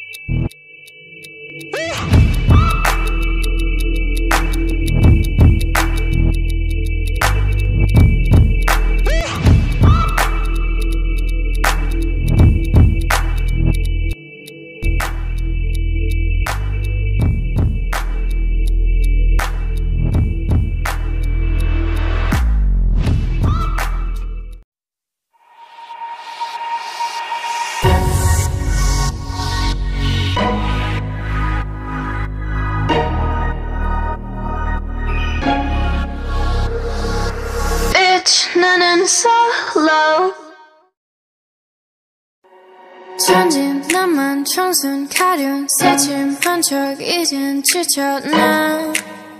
나는 solo 전진 나만 청순 가련 새침 번쩍 이젠 지쳐 난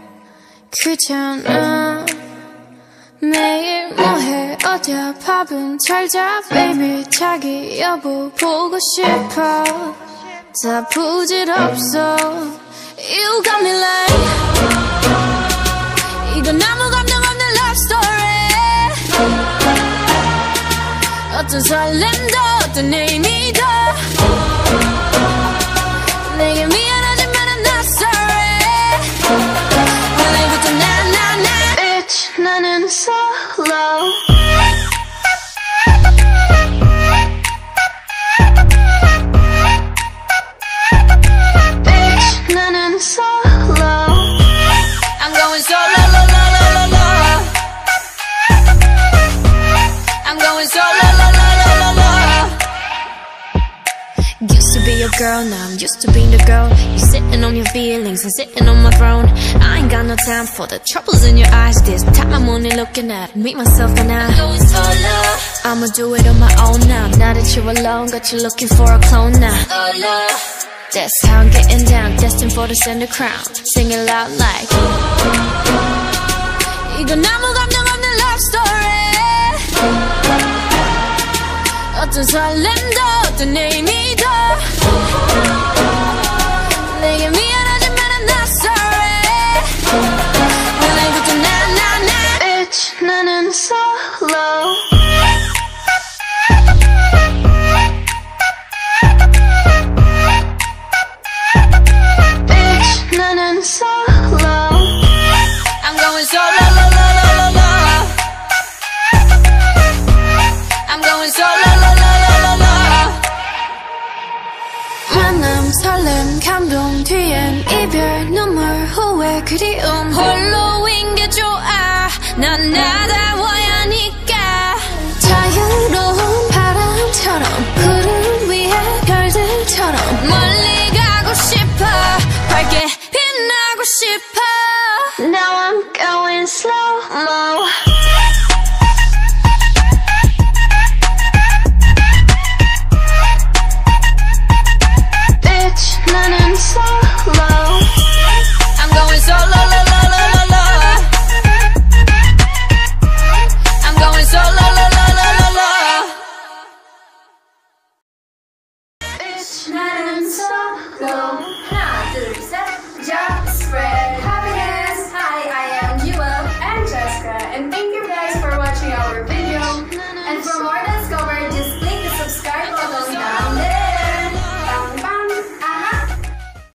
귀찮아 매일 뭐해 어디야 밥은 잘자 baby 자기 여보 보고 싶어 다 부질없어 You got me like 이건 아무 감정 없는 love story 어떤 설렘도 어떤 의미도 내게 미안하지만 I'm not sorry 오늘부터 나 Bitch 나는 solo Bitch 나는 solo I'm going solo I'm going solo Used to be your girl, now I'm used to being the girl. You sitting on your feelings, I'm sitting on my throne. I ain't got no time for the troubles in your eyes. This time I'm only looking at me, myself and I. I'm going solo. I'ma do it on my own now. Now that you're alone, got you looking for a clone now. Solo. That's how I'm getting down, destined for the center crown. Sing it loud like 이건 아무 감정 없는 love story 어떤 설렘도 어떤 의미도 내게 미안하지만 I'm not sorry 오늘부터 나 Bitch 나는 solo Bitch 나는 solo I'm going solo I'm going solo 만남 설렘 감동 뒤엔 이별 눈물 후회 그리움 홀로인 게 좋아 난 나다워야 하니까 자유로운 바람처럼 구름 위에 별들처럼